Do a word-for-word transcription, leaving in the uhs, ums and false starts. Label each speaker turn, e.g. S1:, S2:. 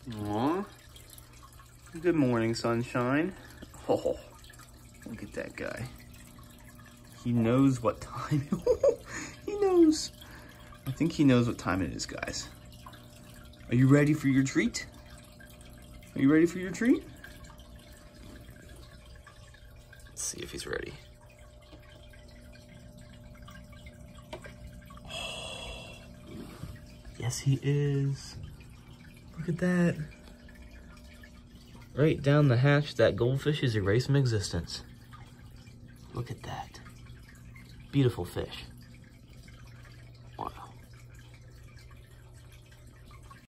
S1: Aw. Good morning, sunshine. Oh, look at that guy. He knows what time. He knows. I think he knows what time it is, guys. Are you ready for your treat? Are you ready for your treat? Let's see if he's ready. Oh, yes, he is. Look at that. Right down the hatch, that goldfish is erased from existence. Look at that. Beautiful fish.